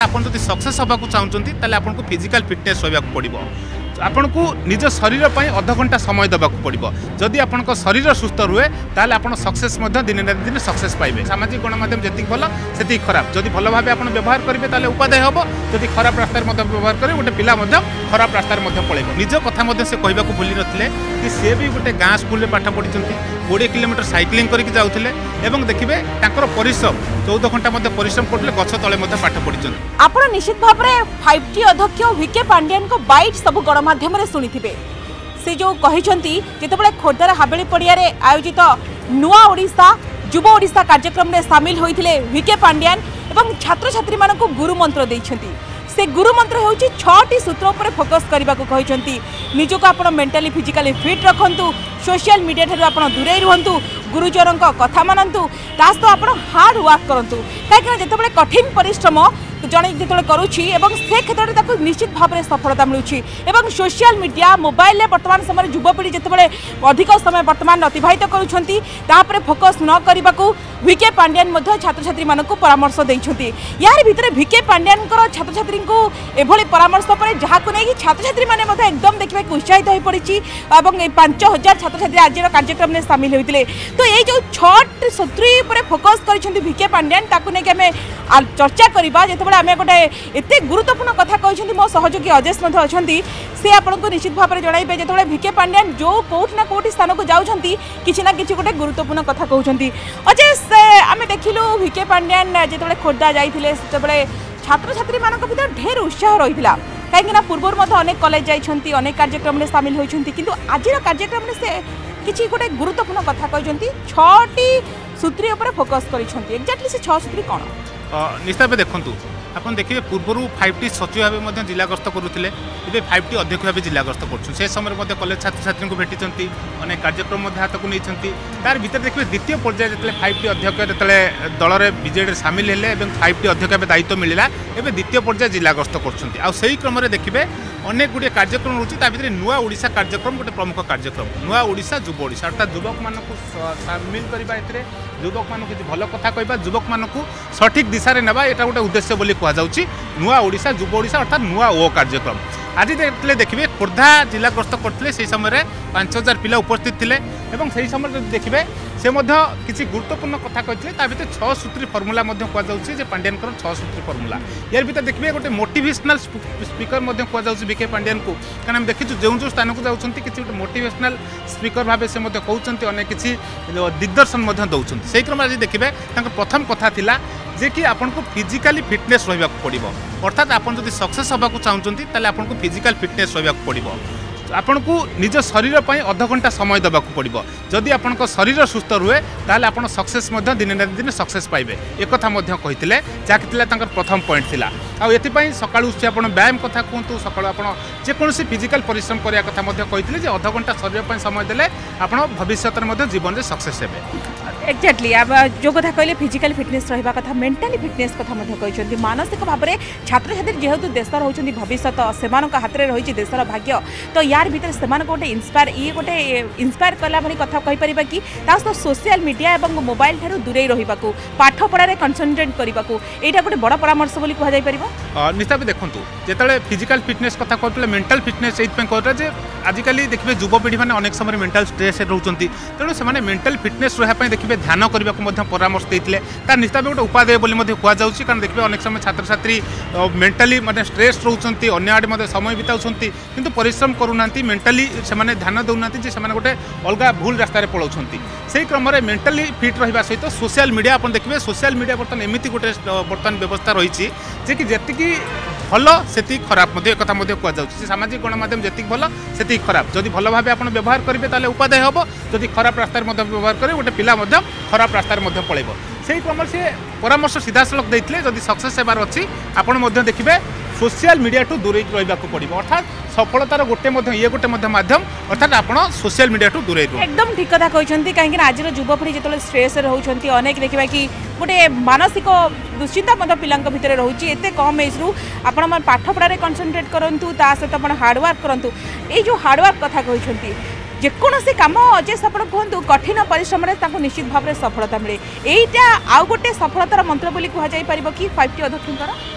आप सक्सेस होगा चाहते हैं आपको फिजिकल फिटनेस रहा पड़ो आपन को निज शरीर पर अध घंटा समय देवाक पड़ो जदि आपण शरीर सुस्थ रुए ताल आप सक्सेस दिन ना दिन सक्सेस पाइबे। सामाजिक गणमाध्यम जी भल से खराब जदि भल भाव आप व्यवहार करेंगे ताल उपादेय हम जदि खराब रास्तार व्यवहार करेंगे गोटे पिला खराब रास्तार पड़े निज कथा से कहवाक भूली नथिले कि सी भी गोटे गाँ स्कूल पाठ पढ़ी 20 किलोमीटर साइक्लिंग करके जाऊे और देखिए परिश्रम 14 घंटा परिश्रम करते गछ तले पाठ पढ़ी। आप निश्चित भाव में 5T अध्यक्ष वीके पांड्यान को बाइट सब गणमाध्यम शुणी से जो कहते जितेबाला खोर्धार हावेली पड़िया आयोजित नुआ ओडिशा युव ओडिशा कार्यक्रम में सामिल होते वीके पांड्यान एवं छात्र छात्री मान गुरु मंत्र देइछंती से गुरु मंत्र होउची 6टी सूत्र पर फोकस करने को कहते निजक आप मेंटली फिजिकली फिट रखंतु सोशल मीडिया ठारू आप दूरे रुहंतु गुरुजन कथा मानतु तास तो आप हार्ड वर्क करूँ कहीं जितेबाला कठिन परिश्रम जड़े जो करुच्ची से क्षेत्र में निश्चित भाव में सफलता मिलूँ सोशल मीडिया मोबाइल में बर्तमान समय युवपीढ़ी जितेबाला अधिक समय बर्तमान अतिबाहित करुँच फोकस न करने को वीके पांड्यान छात्र छात्री मानक परामर्श देते यार भितर वीके पांड्यान छात्र छात्री को एभली परामर्श पर जहाँ को नहीं छात्र छात्री मैंने एकदम देखा उत्साहित हो पड़ी 5000 छात्र छात्री आज कार्यक्रम में सामिल होते तो ये जो 6 सूत्र फोकस कर वीके पांड्यान आम चर्चा करवा जो आम गोटे एत गुरुत्वपूर्ण कथा कहते मो सहयोगी अजेश सी आपको निश्चित भाव में जनइबे जो वीके पांड्यान जो कौटि ना कौटि स्थान को जाऊँगी किसी ना कि गोटे गुरुत्वपूर्ण कथा कहते अजेश आम देखिलु वीके पांड्यान जो खोर्धा जाते छात्र छात्री मान भर ढेर उत्साह रही है कहीं पूर्व अनेक कॉलेज जाइछंती अनेक कार्यक्रम में सामिल होइछंती किंतु आज कार्यक्रम में से किसी गोटे गुरुत्वपूर्ण कथा कहते 6टी सूत्री पर फोकस करिछंती एक्जाक्टली से 6 सूत्री कौन निश्चित भाव देखूँ आप देखिए पूर्व 5T सचिव भाव जिला गस्त करुले 5T अध्यक्ष भाव जिला गस्त कर समय कॉलेज छात्र छात्री को भेटी अनेक कार्यक्रम हाथ को नहीं तार भर देखिए द्वितीय पर्याय जो 5T अध्यक्ष जो दल में विजेडी सामिल हेले 5T अध्यक्ष दायित्व मिलला एवं द्वितीय पर्याय जिला गस्त कर क्रम में देखिए अनेक गुड़े कार्यक्रम रोचे नुआ ओडिशा कार्यक्रम गोटे प्रमुख कार्यक्रम नुआ ओडिशा युव ओडिशा अर्थात युवक मान सामिल करवा युवक मान भल कथा कहवा युवक मान सठिक दिशा रे नेबा एटा गोटे उद्देश्य बोली कहुच्छी नुआ ओडिशा युव ओडिशा अर्थात नुआ ओ कार्यक्रम आज देखिए खोर्धा जिला गस्त करते से समय 5000 पिला उपस्थित थे से समय देखिए से किसी गुरुत्वपूर्ण कथा कहते भर 6 सूत्री फर्मुला कहुच्छे पांड्यान 6 सूत्री फर्मुला यार भर देखिए गोटे मोटिवेशनल स्पीकर कहुच्छे वीके पांड्यान को कारण आम देखीचु जो जो स्थान को जाऊँच किसी गोटे मोटिवेशनल स्पीकर भाव से कहते अनेक किसी दिग्दर्शन दौरान से क्रम आज देखिए प्रथम कथा थिला जे कि आपन को फिजिकली फिटनेस रहा पड़ो अर्थात आपन जब सक्सेस होगा चाहते हैं आपको फिजिकल फिटनेस रहा पड़ो आपन को निज शरीर पर अध घंटा समय देवाक पड़ो जदि आपन शरीर सुस्थ रुए ताल आप सक्सेस दिन ना दिन सक्सेस पाइबे एक कथा कहते जहाँकि प्रथम पॉइंट थिला आ एथिपाई सकाळु आप व्यायाम कथा कहतु सकाळु आप जेकोसी फिजिकल परिश्रम करने कथा कहते अध घंटा शरीर पर समय देले आप भविष्य जीवन में सक्सेस हे एक्जाक्टली अब जो कथा कहले फिजिकल फिटनेस रहा कथा मेंटली फिटनेस कथा कहते मानसिक भाव में छात्र छात्री जेहेतु देशर होती भविष्य से हाथ में रही देशर भाग्य तो यार भीतर से गोटे इन्स्पायर ये गोटे इन्स्पायर कला भाई कथा कहीपर कि सोशल मीडिया और मोबाइल ठार दूरे रहा पाठ पढ़ार कनसंट्रेट करने को यहाँ गोटे बड़ परामर्श बोली कह निश्चित देखूँ जो फिजिकल फिटनेस कथा कहते मेंटल फिटनेस ये कहते आजिकल देखिए युवपीढ़ी मैंने अनेक समय मेंटल स्ट्रेस रोचे तेणु से मेंटल फिटनेस रहा देखिए ध्यान करने को परामर्श देते निश्चित भाव गोटे उपादेय कहुच्छी कारण देखिए अनेक समय छात्र छात्री मेंटली माने स्ट्रेस रोचे अन्य आड़े समय बिताऊँ किंतु परिश्रम करूना मेंटली से ध्यान देना से गोटे अलग भूल रास्तार पलाउंट से क्रम में मेंटली फिट रहा सहित सोशल मीडिया आप देखिए सोशल मीडिया बर्तमान एमती गोटे बर्तमान व्यवस्था रही है कि भल से खराब कथा कहुच्छे सामाजिक गणमाध्यम जी भल से खराब जदि भल भाव आप व्यवहार करेंगे ताले उपादेय हम जदि खराब रास्तार व्यवहार करेंगे गोटे पिला खराब रास्तार पलैब से क्रम से परामर्श सीधा सड़क देते जदि सक्सेस होबार अच्छी आपड़ देखिए सोशल मीडिया ठू दूरे रहा पड़ो अर्थात सफलतार गोटे ये गोटे माध्यम अर्थात आप सोशल मीडिया ठू दूरे एकदम ठीक कथा कहते कहीं आज युवपीढ़ी जो स्ट्रेस रोचे अनेक देखा कि गोटे मानसिक दुश्चिंता पिला भितर रोचे एत कम एज रू आप पाठ पढ़ार कनसंट्रेट करूँ ता सहित आप हार्डवर्क करूँ ये जो हार्डवर्क कथा कहते जेकोसी कम अजेश आप कहतु कठिन परिश्रम निश्चित भाव में सफलता मिले यहीटा आउ गोटे सफलतार मंत्र बोली कहुपर कि 5T अध्यक्ष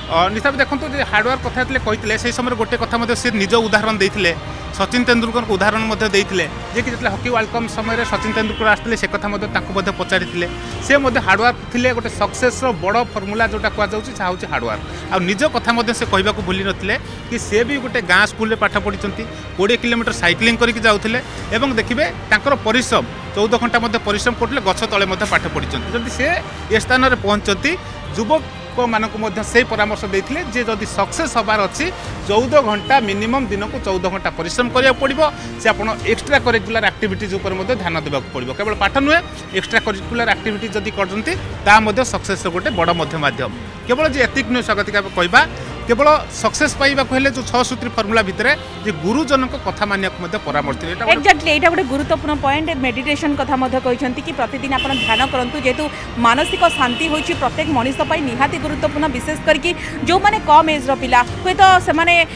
निशा देखो जो हार्डवर्क कथा कहते से समय गोटे कथा से निज उदाहरण देते सचिन तेंदुलकर को उदाहरण देते जे कि जो हॉकी वर्ल्ड कप समय सचिन तेंदुलकर आसते से कथा पचारि से हार्डवर्क थे गोटे सक्सेस बड़ फर्मुला जोटा कहूँ हार्डवर्क आ निज कथा से कहवाक भूली नथिले कि से भी गोटे गाँ स्कूल में पाठ पढ़ी 20 किलोमीटर साइक्लिंग करके जाऊे और देखिए परिश्रम 14 घंटा परिश्रम करते गछ तले पाठ पढ़ी जदि से ए स्थान में पहुँचती युवक मानक से परामर्श देते जे जदि सक्सेस हबार अच्छी 14 घंटा मिनिमम दिन को 14 घंटा परिश्रम करा पड़ो से आप एक्सट्रा करिकुलर एक्टिविटीज ध्यान देवाक पड़ो केवल पाठ नुहे एक्सट्रा करिकुलर एक्टिविटीज जदि करते सक्सेस गोटे बड़ माध्यम केवल जे एतिक नुहे स्वागत कहवा केवल सक्सेस पाइबा हेले जो 6 सूत्री फर्मुला भितर जे गुरुजन को कथा मानिया परामर्श एक्जाक्टली एटा गोटे गुरुत्वपूर्ण पॉइंट मेडिटेशन कथा कहते कि प्रतिदिन आप ध्यान करूँ जेहेतु मानसिक शांति होची प्रत्येक मनीष निहाती गुरुत्वपूर्ण विशेष करके जो माने कम एज पिला हे तो से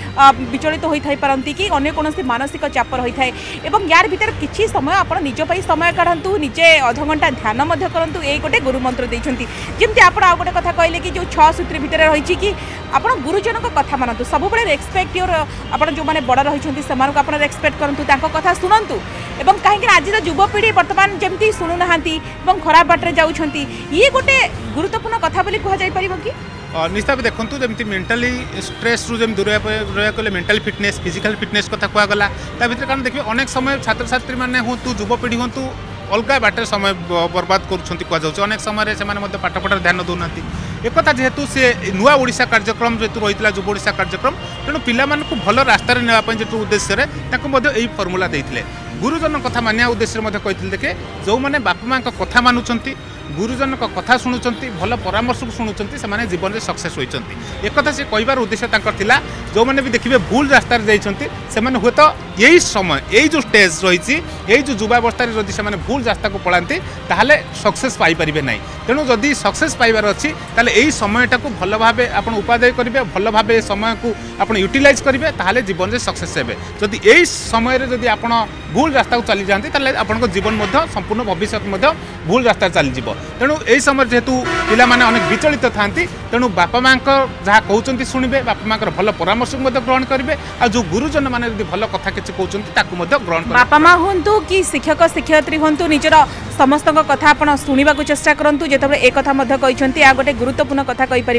विचलित होई पारंती कि अन्य कौन मानसिक चाप रही थाए एवं यार भीतर किछि समय आप निज समय काढ़ंतु निजे अध घंटा ध्यान करूँ ये गोटे गुरु मंत्र देइछंती जेमती आप आ गोटे कथा कहले कि जो 6 सूत्री भितर रही कि आप गुरुजन को कथा मानतु सब बड़े रेस्पेक्ट योर आप जो मैंने बड़ रही से आप रेस्पेक्ट करूँ कथा शुणु एवं कहीं आज युवपीढ़ी बर्तमान जमी शुणुना खराब बाटे जाऊँगी ये गोटे गुरुत्वपूर्ण कथा बोली कहुपर कि निश्चित भी देखो जमी मेंटाली स्ट्रेस रु दूर रहा मेंटाल फिटनेस फिजिकल फिटनेस कथा कहगला भर कारण देखिए अनेक समय छात्र छात्री मैंने हूँ युवपीढ़ी हूँ अलग बाटे समय बर्बाद करुँच अनेक समय से पाठ पढ़ार ध्यान दौना एक जेहेतु से नुआ ओडिशा कार्यक्रम जेहेतु रही युव ओडिशा कार्यक्रम तेणु पिला भल रास्त नापी जो उद्देश्य यही फर्मुला देते गुरुजन कथा मानिया उद्देश्य कहते देखे जो मैंने बापा माँ कथा मानुंट गुरुजन कथा शुणुंट भल परामर्श को शुणुंट से जीवन में सक्सेस होती एक से कहबार उद्देश्य जो मैंने भी देखिए भूल रास्तार जाइए हे तो यही समय यही जो स्टेज रही यही जो युवावस्था जदि से भूल रास्ता को पलांती ताहले सक्सेस पाइपर ना तेणु जदि सक्सेस पाइबार अच्छी यही समयटा को भल भाव आप उपादेय करेंगे भल भाव समय को आप यूटिलाइज करेंगे ताहले जीवन में सक्सेस हे जदि यही समय जदि आप भूल रास्ता को चली जाती आपन जीवन संपूर्ण भविष्य भूल रास्ता चली तेणु यही समय जेहेतु पिला माने अनेक विचलित था तेणु बापा माँ जहाँ कहते शुणे बापा माँ भल परामर्श ग्रहण करेंगे आ जो गुरुजन मैंने भल कथा किसी कहते ग्रहण बापा माँ हूँ कि शिक्षक शिक्षयित्री हूँ निजर समस्त कथा आप शुणा चेष्टा करूँ जो एक कथा कहते आ गोटे गुरुत्वपूर्ण कथा कहीपर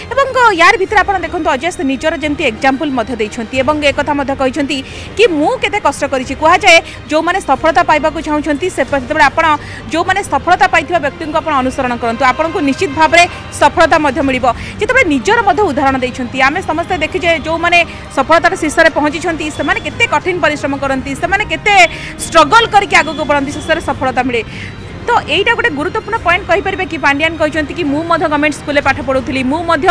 यार भीतर आप देखो अजय निजर जमी एग्जांपल देते एक कथा कहते कि मुझे कष्ट करी कहुए जो मैंने सफलता पाइबा चाहूँगी से आप जो मैंने सफलता पाई व्यक्ति को आप अनुसरण करूँ आपन को निश्चित भाव में सफलता मिल जो निजर उदाहरण देते आम समस्ते देखीजे जो मैंने सफलतार शीर्ष में पहुँची से कठिन परिश्रम करती से स्ट्रगल करके आगे बढ़ती शेष में सफलता मिले तो यहीटा गोटे गुरुत्वपूर्ण पॉइंट कहीपर कि पांड्यान कहते कि मुझे गवर्नमेंट स्कूल पाठ पढ़ुली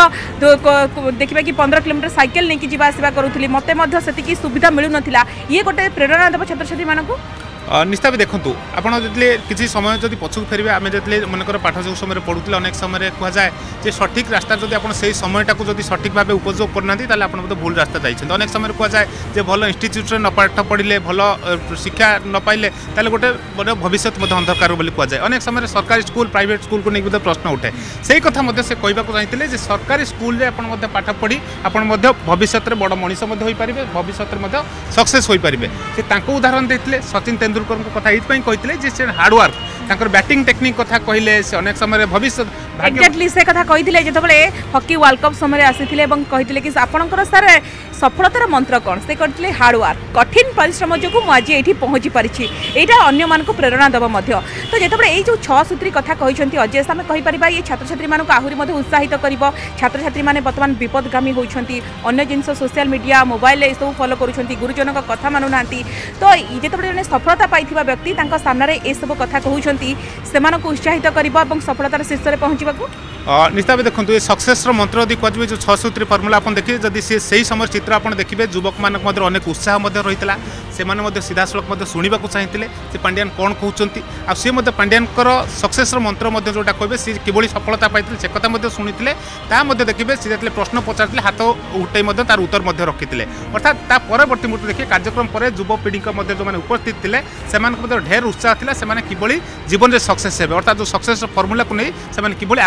देखिए कि 15 किलोमीटर साइकेल नहीं जावासवा करूँ मत से सुविधा मिलू ना ये गोटे प्रेरणा देव छात्र छात्री मानक निश्चित भी देखूँ आपड़ किसी समय जब पछक फेरबे आम जो मनकर पाठ जो समय पढ़ुले अनेक समय कहुए जे सठिक रास्ता जब आप समयटा को जब सठिक भाव उपयोग करना आप भूल रास्ता जाइए अनेक समय कहुए जे भल इन्स्टिट्यूट न पाठ पढ़ले भल शिक्षा न पाइले गोटे बड़े भविष्य अंधकार बोली कहुए अनेक समय सरकारी स्कूल प्राइवेट स्कूल को लेकिन प्रश्न उठे से कथा से कहवाक चाहिए सरकारी स्कूल में पाठ पढ़ी आप भविष्य में बड़ मनीष होपारे भविष्य में सक्सेस होपारे से उदाहरण देते सचिन तेंदुलकर कथा ये कहते से हार्डवर्क बैटिंग टेक्निक कथा कहले से अनेक समय भविष्य एक्जाक्टली से कथा कहते जो हॉकी वर्ल्ड कप समय आसी कहते कि आपंकर सर सफलतार मंत्र कौन से करते हार्डवर्क कठिन परिश्रम जो मुझे ये पहुँची पारी यहाँ अन्य मानक प्रेरणा देव तो जो ये जो 6 सूत्री कथा कहते अजय आम कहीपर ये छात्र छात्री मानक आहरी उत्साहित कर छात्र छात्री मैंने बर्तमान विपदगामी होती अन्य जिनस सोशल मीडिया मोबाइल ये सब फॉलो कर गुरुजन कथा मानुना तो जो सफलता पाई व्यक्ति सामने ये सब कथा कहते से उत्साहित कर सफलतार शीर्ष में पहुँचा निश्चित देखो ये सक्सेस मंत्र यदि कहे जो 6 सूत्री फर्मुला आप देखिए जदि से सही समय चित्र आप देखिए युवक मान अनेक उत्साह रही से सीधा सड़क शुणा चाहिए से पांड्यान कौन कहते सी पांड्यान सक्सेस मंत्र जोटा कहे सी कि सफलता पाई से कथा शुणी देखिए सी जो प्रश्न पचार हाथ उठे तार उत्तर रखी अर्थात परवर्ती मुहूर्त देखिए कार्यक्रम पर युवपीढ़ी जो मैंने उपस्थित थे से ढेर उत्साह था से कि जीवन में सक्सेस हे अर्थात जो सक्सेस फर्मुला को नहीं से कि आगे को बढ़े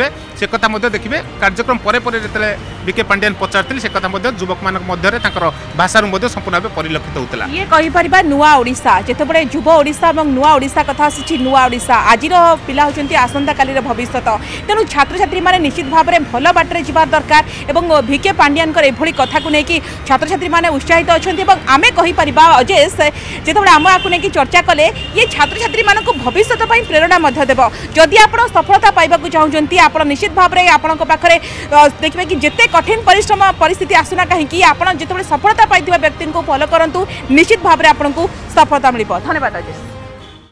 पाइबे से कथा देखिए कार्यक्रम पर बीके पांड्यान पचार से कथा युवक मान भाषार संपूर्ण भाव परिलक्षित होता ये कहीपर नुआ ओडिशा जितेबाला युव ओडिशा और नुआ ओडिशा कथा आसी नुआ ओडिशा आज पिला होती आसंता काली भविष्य तेणु छात्र छात्री मैंने निश्चित भाव में भल बाटर जबार दरकार और भिके पांड्यान एभली कथा को लेकिन छात्र छात्री मैंने उत्साहित अच्छा आम कहीपर अजेश जितेबाला आम आपको लेकिन चर्चा कले ये छात्र छात्री मानक भविष्य प्रेरणा देव जदि आप सफलता पाइबा चाहते आप निश्चित भाव में आपण पाखे देखिए कि जिते कठिन परिश्रम परिस्थिति आसुना कहीं आप जो सफलता पाई व्यक्ति को फॉलो करूँ निश्चित भाव में आपको सफलता मिल। धन्यवाद अजेश।